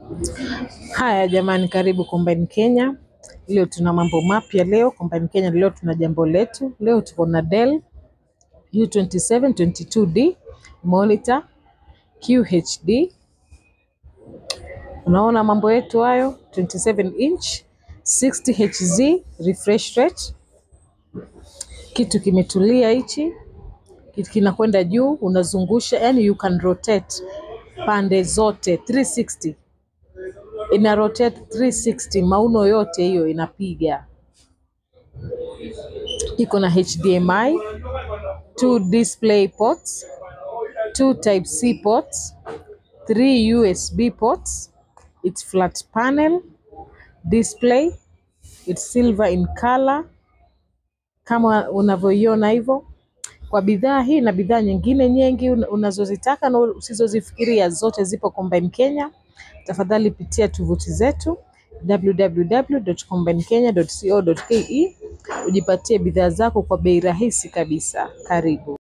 Haya jamani, karibu Combine Kenya. Leo tuna mambo mapya leo Combine Kenya. Leo tuna jambo letu. Leo tuko na Dell U27 22D monitor QHD. Unaona mambo yetu hayo, 27 inch 60 Hz refresh rate. Kitu kimetulia hichi. Kitu kinakwenda juu, unazungusha, yani you can rotate pande zote 360. Ina rotate 360, mauno yote hiyo inapiga. Iko na HDMI, 2 display ports, 2 type C ports, 3 USB ports. It's flat panel display. It's silver in color kama unavyoiona hivyo. Kwa bidhaa hii na bidhaa nyingine nyingi unazozitaka na usizozifikiria, zote zipo Combine Kenya. Tafadhali pitia tovuti zetu www.combinekenya.co.ke ujipatie bidhaa zako kwa bei rahisi kabisa. Karibu.